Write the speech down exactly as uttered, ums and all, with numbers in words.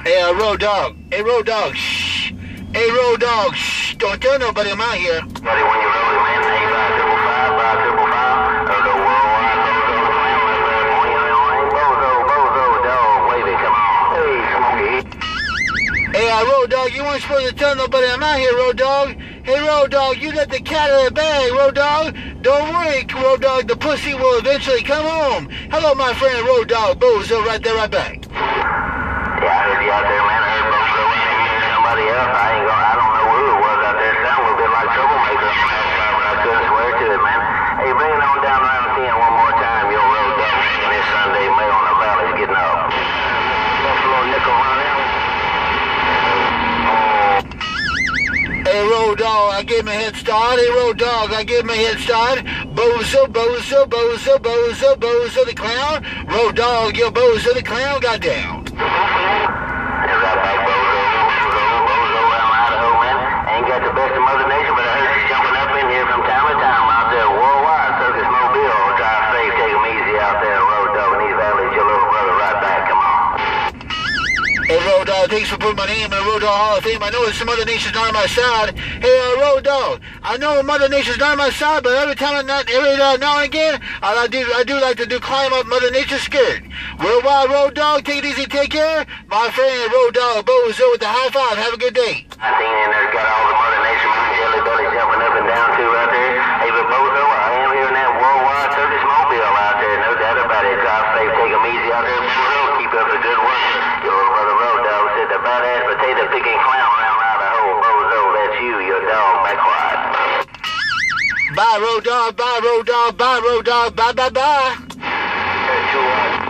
Hey, uh, Road Dog. Hey, Road Dog. Shh. Hey, Road Dog. Shh. Don't tell nobody I'm out here. Buddy, when you're rolling, man, hey, five triple five, five triple five, or the worldwide Bozo The Clown, that's that morning, Bozo, Bozo, dog, wavy, come on. Hey, Smokey. Hey, uh, Road Dog, you weren't supposed to tell nobody I'm out here, Road Dog. Hey, Road Dog, you let the cat out of the bag, Road Dog. Don't worry, Road Dog, the pussy will eventually come home. Hello, my friend, Road Dog, Bozo, right there, right back. Yeah, I heard you out there, man. I heard Bozo in here, somebody else. I ain't gonna, I don't know who it was out there. It sounded a little bit like troublemaker on that side, but I couldn't swear to it, man. Hey, bring it on down around ten one more time. Your Road Dog and this Sunday mail on the valley's getting up. Buffalo nickel on them. Hey, Road Dog, I gave him a head start. Hey, Road Dog, I gave him a head start. Bozo, Bozo, Bozo, Bozo, Bozo the Clown. Road Dog, your Bozo the Clown got down. Hey, right back, Bozo, Bozo, Bozo out in Idaho, man. Ain't got the best of Mother Nature, but I heard she's jumping up in here from time to time out there worldwide. Circus Mobile, drive safe, take them easy out there, Road Dog, in these valleys. Your little brother right back, come on. Hey, Road Dog, thanks for putting my name in the Road Dog Hall of Fame. I know it's Mother Nature's not on my side. Hey, uh, Road Dog, I know Mother Nature's not on my side, but every time I not, every uh, now and again, I, I do I do like to do climb up Mother Nature's skirt. Worldwide, Road Dog, take it easy, take care. My friend, Road Dog, Bozo with the high five. Have a good day. I seen in there, got all the Mother Nature moon jelly belly jumping up and down too out there. Hey, but Bozo, I am hearing that worldwide circus mobile out there. No doubt about it. Drive safe, take them easy out there, Bozo. Keep up the good work. Your little brother Road Dog said the badass potato picking clown around Idaho. Bozo, that's you, your dog, back quiet. Bye, Road Dog. Bye, Road Dog. Bye, Road Dog. Bye, bye, bye. That's your